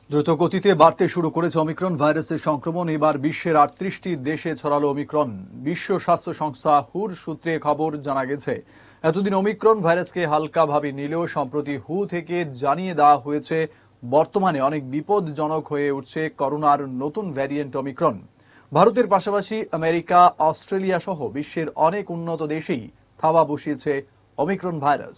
দ্রুত গতিতে বাড়তে শুরু করেছে ওমিক্রন ভাইরাসের সংক্রমণ। এবার বিশ্বের 38টি দেশে ছড়ালো ওমিক্রন। বিশ্ব স্বাস্থ্য সংস্থা হুর সূত্রে খবর জানা গেছে, এতদিন ওমিক্রন ভাইরাসকে হালকাভাবে নিলেও সম্প্রতি হু থেকে জানিয়ে দেওয়া হয়েছে বর্তমানে অনেক বিপজ্জনক হয়ে উঠছে করোনার নতুন ভ্যারিয়েন্ট ওমিক্রন। ভারতের পাশাপাশি আমেরিকা, অস্ট্রেলিয়া সহ বিশ্বের অনেক উন্নত দেশেই থাবা বসিয়েছে ওমিক্রন ভাইরাস।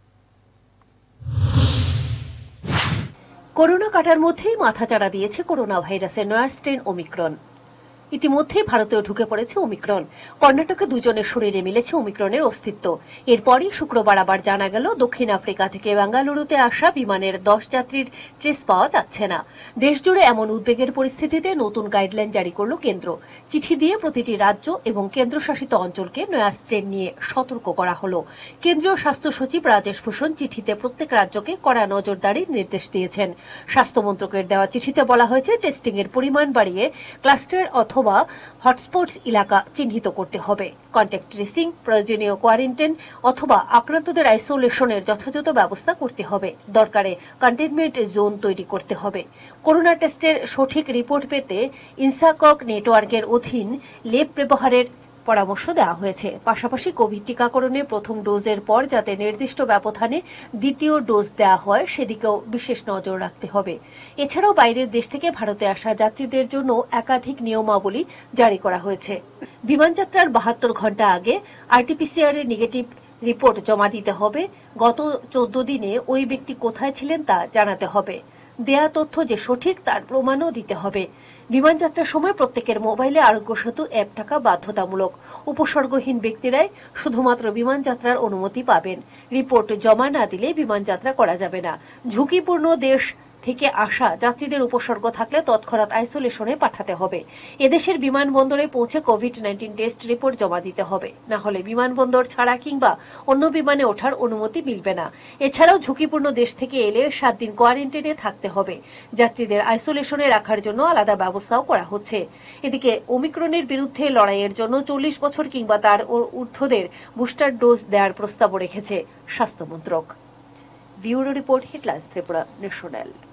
করোনা কাটার মধ্যেই মাথাচাড়া দিয়েছে করোনা ভাইরাসের নয়া স্ট্রেন ওমিক্রন। ইতিমধ্যেই ভারতেও ঢুকে পড়েছে ওমিক্রন। কর্ণাটকে দুজনের শরীরে মিলেছে ওমিক্রনের অস্তিত্ব। এরপরই শুক্রবার আবার জানা গেল দক্ষিণ আফ্রিকা থেকে বেঙ্গালুরুতে আসা বিমানের 10 যাত্রীর ট্রেস পাওয়া যাচ্ছে না। দেশজুড়ে এমন উদ্বেগের পরিস্থিতিতে নতুন গাইডলাইন জারি করল কেন্দ্র। চিঠি দিয়ে প্রতিটি রাজ্য এবং কেন্দ্রশাসিত অঞ্চলকে নয়া স্ট্রেন নিয়ে সতর্ক করা হলো। কেন্দ্রীয় স্বাস্থ্য সচিব রাজেশ ভূষণ চিঠিতে প্রত্যেক রাজ্যকে কড়া নজরদারির নির্দেশ দিয়েছেন। স্বাস্থ্য মন্ত্রকের দেওয়া চিঠিতে বলা হয়েছে, টেস্টিং এর পরিমাণ বাড়িয়ে ক্লাস্টার অথবা হটস্পটস এলাকা চিহ্নিত করতে হবে। কন্ট্যাক্ট ট্রেসিং, প্রয়োজনীয় কোয়ারেন্টাইন অথবা আক্রান্তদের আইসোলেশনের যথাযথ ব্যবস্থা করতে হবে। দরকারে কন্টেইনমেন্ট জোন তৈরি করতে হবে। করোনা টেস্টের সঠিক রিপোর্ট পেতে ইনসাকক নেটওয়ার্কের অধীন ল্যাব ব্যবহারের পরামর্শ দেওয়া হয়েছে। পাশাপাশি কোভিড টিকাকরণে প্রথম ডোজের পর যাতে নির্দিষ্ট ব্যবধানে দ্বিতীয় ডোজ দেওয়া হয় সেদিকেও বিশেষ নজর রাখতে হবে। এছাড়াও বাইরের দেশ থেকে ভারতে আসা যাত্রীদের জন্য একাধিক নিয়মাবলী জারি করা হয়েছে। বিমানযাত্রার 72 ঘণ্টা আগে আরটিপিসিআর এর নেগেটিভ রিপোর্ট জমা দিতে হবে। গত 14 দিনে ওই ব্যক্তি কোথায় ছিলেন তা জানাতে হবে। দেয়া তথ্য যে সঠিক তার প্রমাণও দিতে হবে। বিমানযাত্রার সময় প্রত্যেকের মোবাইলে আরোগ্য সেতু অ্যাপ থাকা বাধ্যতামূলক। উপসর্গহীন ব্যক্তিরাই শুধুমাত্র বিমানযাত্রার অনুমতি পাবেন। রিপোর্ট জমা না দিলে বিমানযাত্রা করা যাবে না। ঝুঁকিপূর্ণ দেশ থেকে আসা যাত্রীদের উপসর্গ থাকলে তৎক্ষণাৎ আইসোলেশনে পাঠাতে হবে। এদেশের বিমানবন্দরে পৌঁছে কোভিড-19 টেস্ট রিপোর্ট জমা দিতে হবে। না হলে বিমানবন্দর ছাড়া কিংবা অন্য বিমানে ওঠার অনুমতি মিলবে না। এছাড়াও ঝুঁকিপূর্ণ দেশ থেকে এলে 7 দিন কোয়ারেন্টাইনে থাকতে হবে। যাত্রীদের আইসোলেশনে রাখার জন্য আলাদা ব্যবস্থাও করা হচ্ছে। এদিকে ওমিক্রনের বিরুদ্ধে লড়াইয়ের জন্য 40 বছর কিংবা তার ঊর্ধ্বদের বুস্টার ডোজ দেওয়ার প্রস্তাবও রেখেছে স্বাস্থ্য মন্ত্রক। Bureau report, headlines Tripura national.